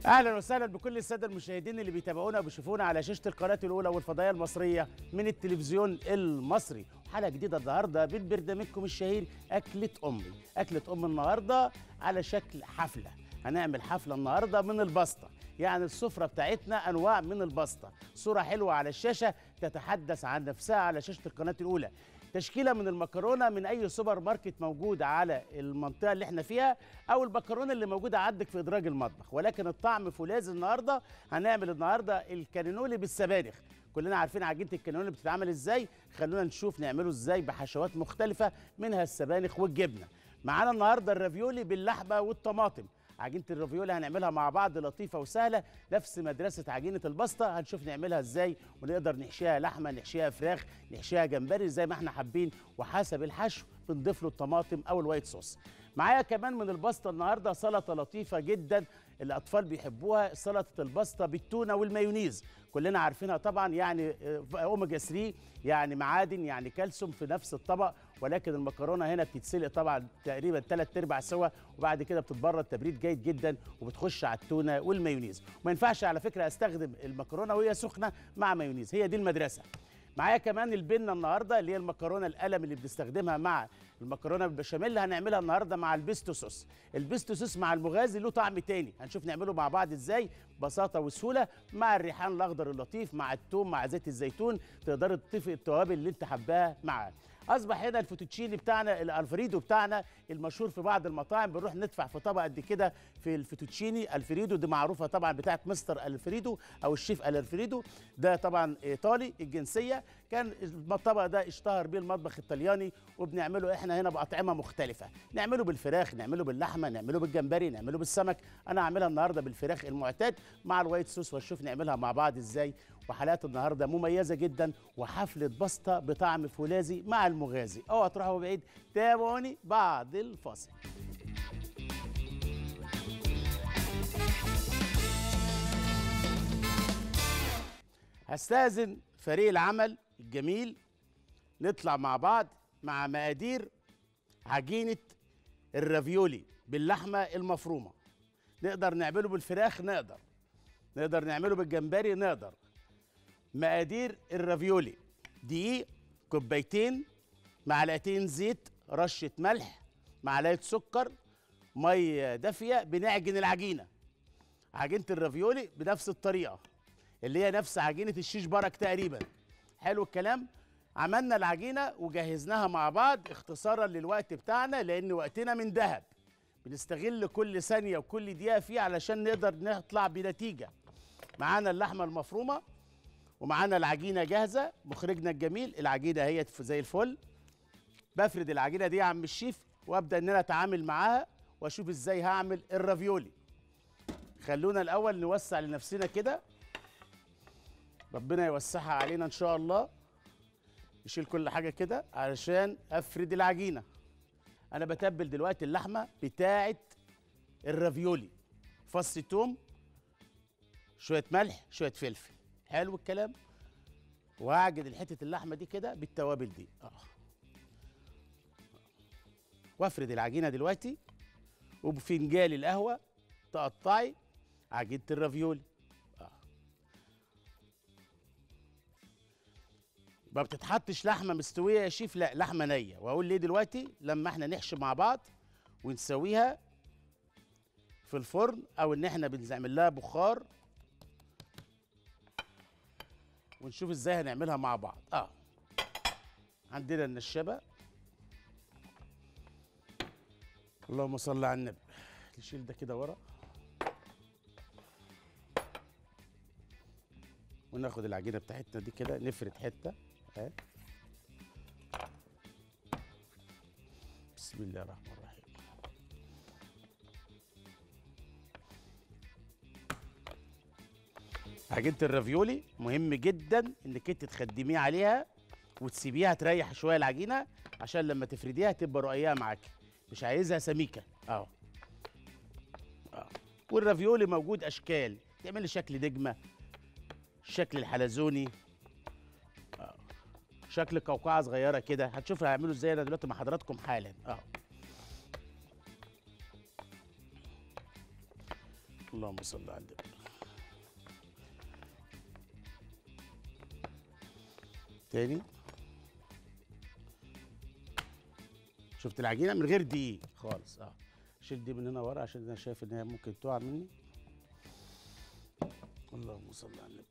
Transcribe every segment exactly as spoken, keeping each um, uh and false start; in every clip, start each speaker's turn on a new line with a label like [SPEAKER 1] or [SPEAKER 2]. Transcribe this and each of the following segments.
[SPEAKER 1] اهلا وسهلا بكل الساده المشاهدين اللي بيتابعونا وبيشوفونا على شاشه القناه الاولى والفضائيه المصريه من التلفزيون المصري. حلقه جديده النهارده من برنامجكم الشهير اكله امي. اكله ام النهارده على شكل حفله. هنعمل حفله النهارده من البسطه، يعني السفره بتاعتنا انواع من البسطه. صوره حلوه على الشاشه تتحدث عن نفسها على شاشه القناه الاولى. تشكيله من المكرونه من اي سوبر ماركت موجود على المنطقه اللي احنا فيها، او المكرونه اللي موجوده عندك في ادراج المطبخ، ولكن الطعم فولاذ. النهارده هنعمل النهارده الكانينولي بالسبانخ. كلنا عارفين عجينه الكانينولي بتتعمل ازاي، خلونا نشوف نعمله ازاي بحشوات مختلفه منها السبانخ والجبنه. معانا النهارده الرافيولي باللحمه والطماطم. عجينه الرافيولي هنعملها مع بعض لطيفه وسهله، نفس مدرسه عجينه الباستا. هنشوف نعملها ازاي، ونقدر نحشيها لحمه، نحشيها فراخ، نحشيها جمبري زي ما احنا حابين، وحسب الحشو بنضيف له الطماطم او الوايت صوص. معايا كمان من الباستا النهارده سلطه لطيفه جدا الاطفال بيحبوها، سلطه الباستا بالتونه والمايونيز. كلنا عارفينها طبعا، يعني اوميجا ثلاثة، يعني معادن، يعني كالسيوم في نفس الطبق. ولكن المكرونه هنا بتتسلق طبعا تقريبا ثلاث ارباع سوا، وبعد كده بتتبرد تبريد جيد جدا وبتخش على التونه والمايونيز. وما ينفعش على فكره استخدم المكرونه وهي سخنه مع مايونيز، هي دي المدرسه. معايا كمان البنه النهارده اللي هي المكرونه القلم اللي بنستخدمها مع المكرونه بالبشاميل اللي هنعملها النهارده مع البيستو صوص. البيستو صوص مع المغازي له طعم تاني، هنشوف نعمله مع بعض ازاي ببساطه وسهوله، مع الريحان الاخضر اللطيف، مع الثوم، مع زيت الزيتون. تقدري تضيفي التوابل اللي انت حباها معاه. اصبح هنا الفوتوتشيني بتاعنا الالفريدو بتاعنا المشهور في بعض المطاعم، بنروح ندفع في طبق قد كده في الفوتوتشيني الفريدو. دي معروفه طبعا بتاعت مستر الفريدو او الشيف الفريدو، ده طبعا ايطالي الجنسيه. كان الطبق ده اشتهر بيه المطبخ الطلياني، وبنعمله احنا هنا باطعمه مختلفه. نعمله بالفراخ، نعمله باللحمه، نعمله بالجمبري، نعمله بالسمك. انا هعملها النهارده بالفراخ المعتاد مع الوايت صوص، واشوف نعملها مع بعض ازاي. وحلقات النهارده مميزه جدا، وحفله باستا بطعم فولاذي مع المغازي. اوعوا تروحوا بعيد، تابعوني بعد الفاصل. هستأذن فريق العمل الجميل نطلع مع بعض مع مقادير عجينه الرافيولي باللحمه المفرومه. نقدر نعمله بالفراخ، نقدر نقدر نعمله بالجمبري، نقدر. مقادير الرافيولي: دقيق كوبايتين، معلقتين زيت، رشه ملح، معلقه سكر، ميه دافيه. بنعجن العجينه. عجينه الرافيولي بنفس الطريقه اللي هي نفس عجينه الشيش برك تقريبا. حلو الكلام. عملنا العجينه وجهزناها مع بعض اختصارا للوقت بتاعنا، لان وقتنا من ذهب. بنستغل كل ثانيه وكل دقيقه فيه علشان نقدر نطلع بنتيجه. معانا اللحمه المفرومه ومعانا العجينه جاهزه. مخرجنا الجميل العجينه اهي زي الفل. بفرد العجينه دي يا عم الشيف، وابدا ان انا اتعامل معاها واشوف ازاي هعمل الرافيولي. خلونا الاول نوسع لنفسنا كده، ربنا يوسعها علينا ان شاء الله. نشيل كل حاجه كده علشان افرد العجينه. انا بتبل دلوقتي اللحمه بتاعه الرافيولي: فص توم، شويه ملح، شويه فلفل. حلو الكلام. وهعجن الحته اللحمه دي كده بالتوابل دي اه وافرد العجينه دلوقتي. وبفنجان القهوه تقطعي عجينه الرافيولي اه ما بتتحطش لحمه مستويه يا شيف، لا، لحمه نيه. واقول ليه دلوقتي؟ لما احنا نحشي مع بعض ونسويها في الفرن، او ان احنا بنعمل لها بخار، ونشوف ازاي هنعملها مع بعض. اه عندنا النشابه. اللهم صل على النبي. نشيل ده كده ورا، وناخد العجينه بتاعتنا دي كده نفرد حته. اه بسم الله الرحمن الرحيم. عجينه الرافيولي مهم جدا انك انت تخدميه عليها وتسيبيها تريح شويه العجينه، عشان لما تفرديها تبقى رقيقه معاكي، مش عايزها سميكه. اهو اه والرافيولي موجود اشكال، تعملي شكل نجمه، الشكل الحلزوني، اه شكل قوقعه صغيره كده. هتشوفوا هيعملوا ازاي انا دلوقتي مع حضراتكم حالا. اه اللهم صل على النبي. تاني. شفت العجينه من غير دقيق خالص. اه شيل دي من هنا ورا عشان انا شايف ان هي ممكن تقع مني. اللهم صل على النبي.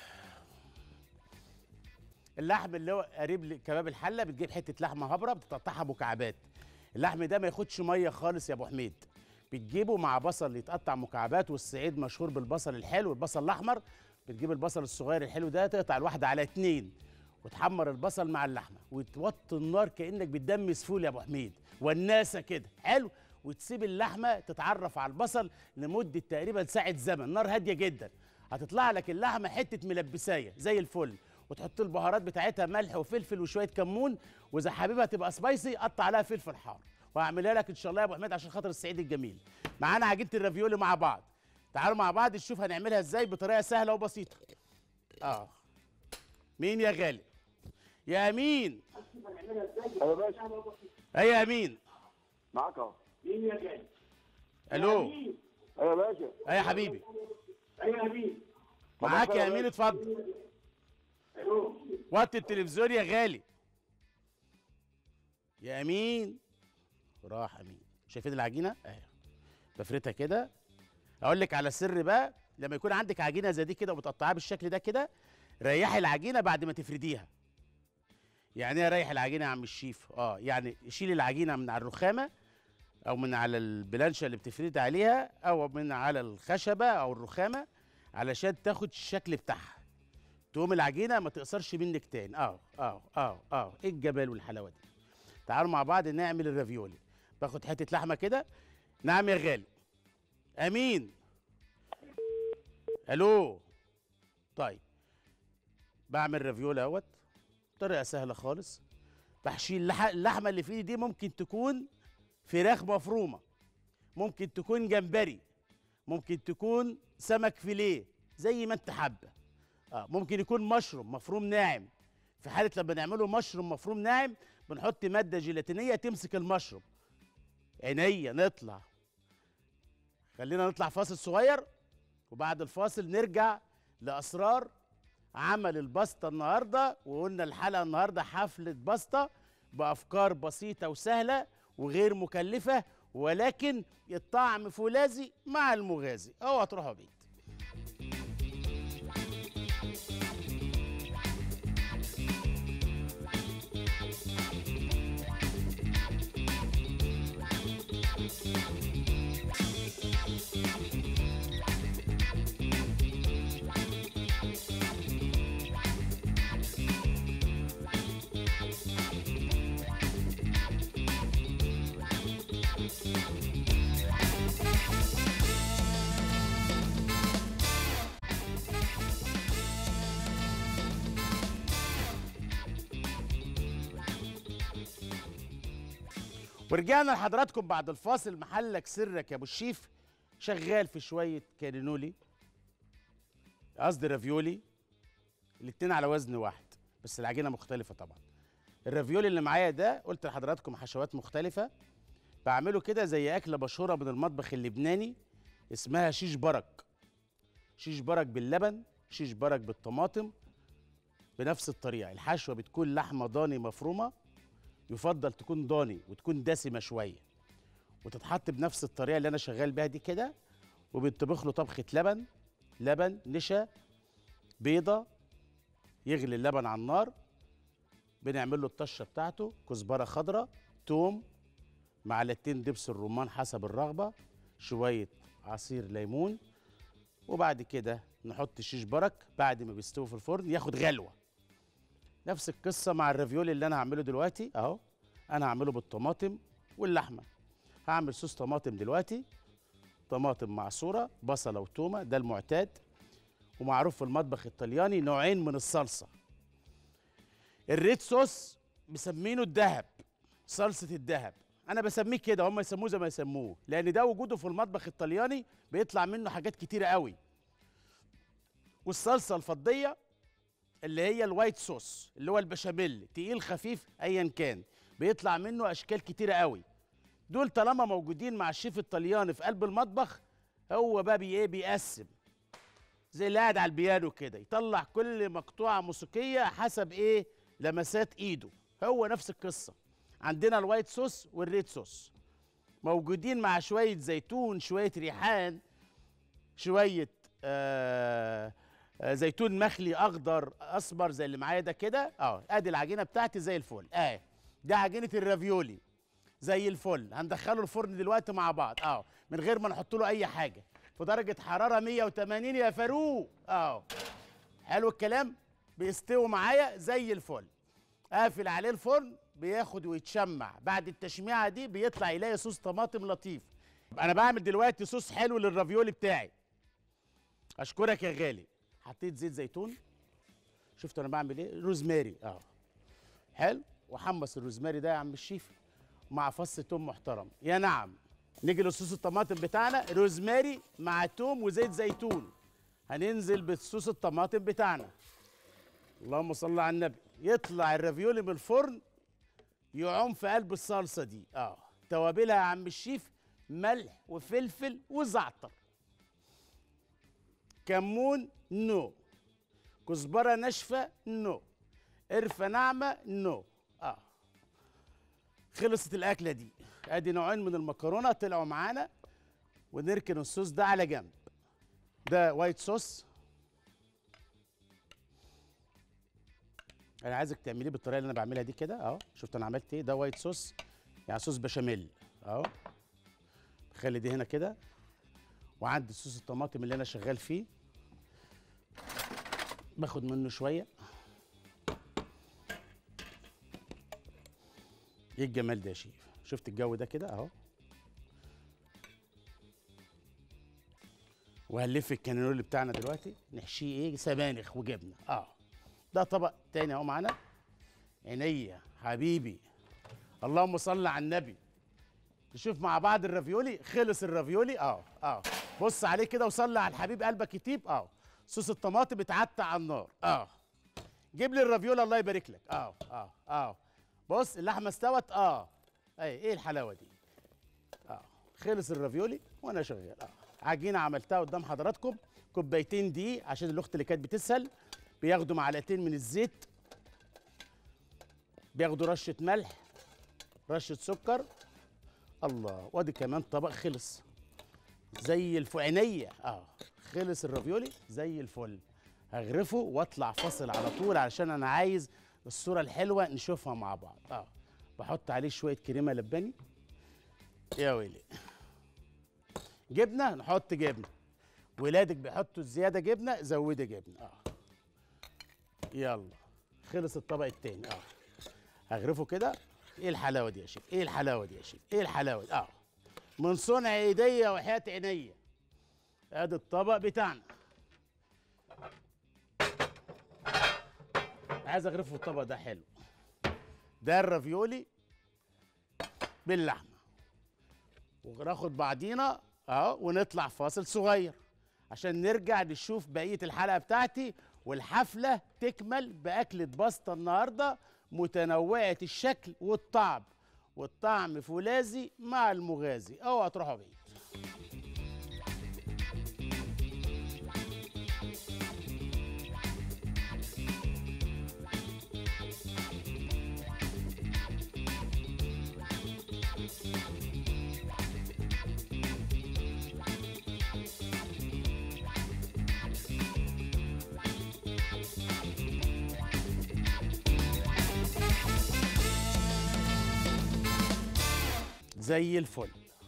[SPEAKER 1] اللحم اللي هو قريب لكباب الحله، بتجيب حته لحمه هبره بتقطعها مكعبات. اللحم ده ما ياخدش ميه خالص يا ابو حميد. بتجيبه مع بصل يتقطع مكعبات، والصعيد مشهور بالبصل الحلو، البصل الاحمر. بتجيب البصل الصغير الحلو ده تقطع الواحده على اتنين، وتحمر البصل مع اللحمه، وتوطي النار كانك بتدمس فول يا ابو حميد، والناسه كده حلو. وتسيب اللحمه تتعرف على البصل لمده تقريبا ساعه زمن، نار هاديه جدا. هتطلع لك اللحمه حته ملبسايه زي الفل. وتحط البهارات بتاعتها، ملح وفلفل وشويه كمون، واذا حاببها تبقى سبايسي قطع عليها فلفل حار. وهعملها لك ان شاء الله يا ابو حميد عشان خاطر الصعيد الجميل. معانا عجينه الرافيولي مع بعض. تعالوا مع بعض نشوف هنعملها ازاي بطريقه سهله وبسيطه. اه مين يا غالي؟ يا امين.
[SPEAKER 2] ايوه يا باشا.
[SPEAKER 1] ايه يا امين؟
[SPEAKER 2] معاك اهو. مين يا غالي؟
[SPEAKER 1] الو.
[SPEAKER 2] ايوه يا باشا.
[SPEAKER 1] ايه يا حبيبي؟
[SPEAKER 2] ايوه يا امين.
[SPEAKER 1] معاك يا امين، اتفضل.
[SPEAKER 2] الو.
[SPEAKER 1] وطي التلفزيون يا غالي. يا امين. راح امين. شايفين العجينه اهي، بفردها كده. اقول لك على سر بقى، لما يكون عندك عجينه زي دي كده وبتقطعها بالشكل ده كده، ريحي العجينه بعد ما تفرديها. يعني ايه ريح العجينه يا عم الشيف؟ اه يعني شيل العجينه من على الرخامه، او من على البلانشه اللي بتفرد عليها، او من على الخشبه او الرخامه، علشان تاخد الشكل بتاعها. تقوم العجينه ما تقصرش منك تاني. اه اه اه اه ايه الجمال والحلاوه دي. تعالوا مع بعض نعمل الرافيولي. باخد حته لحمه كده. نعم يا غالي. امين. الو. طيب بعمل رافيولي اهوت، طريقه سهله خالص. بحشي اللح... اللحمه اللي في ايدي دي ممكن تكون فراخ مفرومه، ممكن تكون جمبري، ممكن تكون سمك فيليه زي ما انت حابه. اه ممكن يكون مشروم مفروم ناعم. في حاله لما نعمله مشروم مفروم ناعم بنحط ماده جيلاتينيه تمسك المشروم. عينيا نطلع. خلينا نطلع فاصل صغير، وبعد الفاصل نرجع لاسرار عمل الباستا النهارده. وقلنا الحلقه النهارده حفله باستا بافكار بسيطه وسهله وغير مكلفه، ولكن الطعم فولاذي مع المغازي. اوعى تروحوا بعيد. ورجعنا لحضراتكم بعد الفاصل. محلك سرك يا ابو الشيف شغال في شويه كارينولي، قصدي رافيولي، الاتنين على وزن واحد بس العجينه مختلفه طبعا. الرافيولي اللي معايا ده قلت لحضراتكم حشوات مختلفه. بعمله كده زي اكله مشهوره من المطبخ اللبناني اسمها شيش برك. شيش برك باللبن، شيش برك بالطماطم، بنفس الطريقه. الحشوه بتكون لحمه ضاني مفرومه، يفضل تكون ضاني وتكون دسمه شويه، وتتحط بنفس الطريقه اللي انا شغال بيها دي كده. وبيطبخ له طبخه لبن، لبن نشا، بيضه، يغلي اللبن على النار. بنعمل له الطشه بتاعته، كزبره خضراء، توم، معلقتين دبس الرمان حسب الرغبه، شويه عصير ليمون. وبعد كده نحط شيش برك بعد ما بيستوي في الفرن ياخد غلوه. نفس القصه مع الرافيولي اللي انا هعمله دلوقتي اهو. انا هعمله بالطماطم واللحمه. هعمل صوص طماطم دلوقتي، طماطم معصوره، بصله وتومه، ده المعتاد. ومعروف في المطبخ الطلياني نوعين من الصلصه. الريد صوص مسمينه الدهب، صلصه الدهب. انا بسميه كده، هم يسموه زي ما يسموه، لان ده وجوده في المطبخ الطلياني بيطلع منه حاجات كتيره قوي. والصلصه الفضيه اللي هي الوايت صوص، اللي هو البشاميل، تقيل خفيف ايا كان، بيطلع منه اشكال كتيره قوي. دول طالما موجودين مع الشيف الطلياني في قلب المطبخ هو بقى بي ايه بيقسم زي اللي قاعد على البيانو كده، يطلع كل مقطوعه موسيقيه حسب ايه لمسات ايده. هو نفس القصه. عندنا الوايت صوص والريد صوص موجودين مع شويه زيتون، شويه ريحان، شويه آه آه زيتون مخلي اخضر اصفر زي اللي معايا ده كده. اه ادي العجينه بتاعتي زي الفل. اه ده عجينه الرافيولي زي الفل. هندخله الفرن دلوقتي مع بعض اه من غير ما نحط له اي حاجه، في درجه حراره مية وتمانين يا فاروق. اه حلو الكلام. بيستوي معايا زي الفل. قافل عليه الفرن، بياخد ويتشمع. بعد التشميعه دي بيطلع يلاقي صوص طماطم لطيف. انا بعمل دلوقتي صوص حلو للرافيولي بتاعي. اشكرك يا غالي. حطيت زيت زيتون. شفت انا بعمل ايه؟ روزماري. اه حلو. وحمص الروزماري ده يا عم الشيف مع فص توم محترم. يا نعم. نيجي لصوص الطماطم بتاعنا، روزماري مع توم وزيت زيتون. هننزل بصوص الطماطم بتاعنا. اللهم صل على النبي. يطلع الرافيولي من الفرن يعوم في قلب الصلصه دي. اه توابلها يا عم الشيف ملح وفلفل وزعتر. كمون نو. كزبره ناشفه نو. قرفه ناعمه نو. اه خلصت الاكله دي. ادي نوعين من المكرونه طلعوا معانا. ونركن الصوص ده على جنب. ده وايت صوص. انا عايزك تعمليه بالطريقه اللي انا بعملها دي كده اهو. شفت انا عملت ايه؟ ده وايت صوص يعني صوص بشاميل اهو. خلي دي هنا كده. وعندي صوص الطماطم اللي انا شغال فيه، باخد منه شويه. ايه الجمال ده يا شيف؟ شفت الجو ده كده اهو. وهنلف الكانيلولي بتاعنا دلوقتي نحشيه ايه؟ سبانخ وجبنه. اه ده طبق تاني اهو معانا. عينيا حبيبي. اللهم صل على النبي. نشوف مع بعض الرافيولي. خلص الرافيولي اه اه بص عليه كده وصلي على الحبيب قلبك يطيب. اه صوص الطماطم اتعتع على النار. اه جيب لي الرافيولا الله يبارك لك. اه اه اه بص اللحمه استوت. اه اي ايه الحلاوه دي. اه خلص الرافيولي وانا شغال. اه عجينه عملتها قدام حضراتكم. كوبايتين دقيق عشان الاخت اللي كانت بتسال. بياخدوا معلقتين من الزيت. بياخدوا رشه ملح، رشه سكر. الله. وادي كمان طبق خلص زي الفل. عينيا اه خلص الرافيولي زي الفل. هغرفه واطلع فاصل على طول علشان انا عايز الصوره الحلوه نشوفها مع بعض. اه بحط عليه شويه كريمه لباني. يا ويلي. جبنه نحط جبنه. ولادك بيحطوا زياده جبنه زودي جبنه. اه يلا. خلص الطبق التاني. اه هغرفه كده. ايه الحلاوه دي يا شيخ؟ ايه الحلاوه دي يا شيخ؟ ايه الحلاوه دي؟ اه من صنع ايديا وحياه عينيا. ادي الطبق بتاعنا. عايز اغرفه الطبق ده حلو. ده الرافيولي باللحمه. وناخد بعضينا اهو ونطلع فاصل صغير عشان نرجع نشوف بقيه الحلقه بتاعتي والحفله تكمل باكله باستا النهارده متنوعه الشكل والطعم. والطعم فولاذي مع المغازي. اوعى تروحوا بعيد. زي الفل.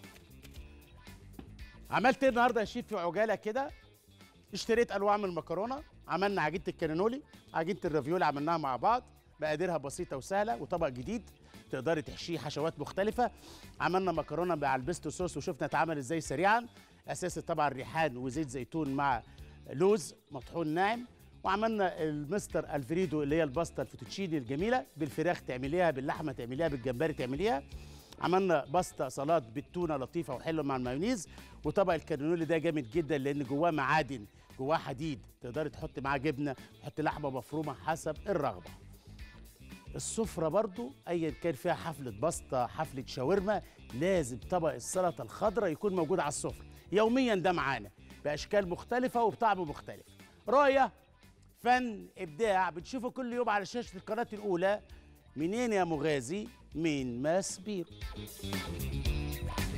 [SPEAKER 1] عملت ايه النهارده يا شيف في عجاله كده؟ اشتريت انواع من المكرونه. عملنا عجينه الكانينولي، عجينه الرافيولي عملناها مع بعض. مقاديرها بسيطه وسهله وطبق جديد تقدري تحشيه حشوات مختلفه. عملنا مكرونه مع البيستو صوص وشفنا اتعمل ازاي سريعا. اساسي طبعا ريحان وزيت زيتون مع لوز مطحون ناعم. وعملنا المستر الفريدو اللي هي الباستا الفوتوتشيني الجميله بالفراخ تعمليها، باللحمه تعمليها، بالجمبري تعمليها. عملنا باستا سلطات بالتونه لطيفه وحلوه مع المايونيز. وطبق الكانينولي ده جامد جدا لان جواه معادن، جواه حديد. تقدري تحطي معاه جبنه، تحطي لحمه مفرومه حسب الرغبه. السفره برضو ايا كان فيها حفله باستا، حفله شاورما، لازم طبق السلطه الخضراء يكون موجود على السفره. يوميا ده معانا باشكال مختلفه وبطعم مختلف. رؤيه، فن، ابداع، بتشوفه كل يوم على شاشه القناه الاولى. منين يا مغازي؟ من ماس بيرو.